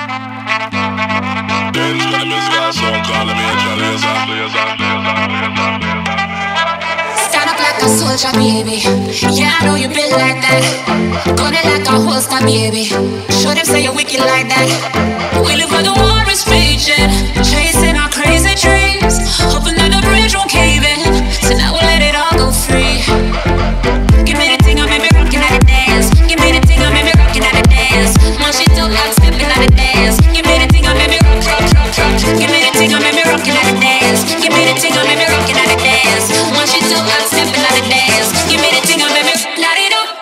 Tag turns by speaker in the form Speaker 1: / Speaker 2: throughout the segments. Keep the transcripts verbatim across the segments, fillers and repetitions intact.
Speaker 1: Stand up like a soldier, baby. Yeah, I know you been like that. Gun it like a holster, baby. Show them say you're wicked like that. We live where the war is raging, chasing our crazy dreams, hoping that the bridge won't cave in. So now we'll let it all go free. Give me the thing, I make me rockin' at the dance. Give me the thing, I make me rockin' at the dance. Man, she don't like stepping at the dance. Give me the thing, I make me rock, rock, rock, rock. Give me the thing, I make me rockin' at the dance. Give me the thing, I make me rockin' at the dance. Man, she don't like stepping at the dance. Give me the thing, I make me light it up.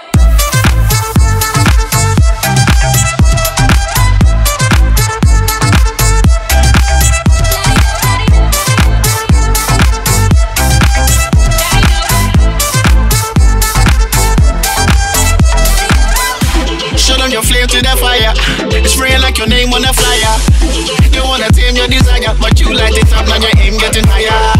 Speaker 2: Your flame to the fire, it's spraying like your name on a flyer. You wanna tame your desire, but you light it up, now your aim getting higher.